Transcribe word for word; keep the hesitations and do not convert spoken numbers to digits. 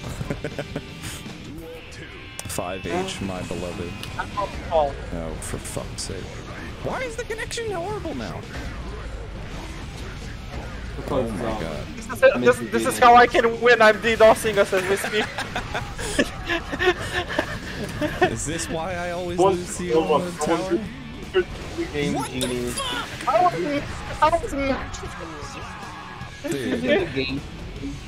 five H, my beloved. Oh, Oh, for fuck's sake. Why is the connection horrible now? Because, Oh my um, god. this, is, this, this is how I can win. I'm DDoSing us as we speak. Is this why I always One- lose to you on the one- tower? game What the genius. fuck? I wasn't. I wasn't. Dude, The game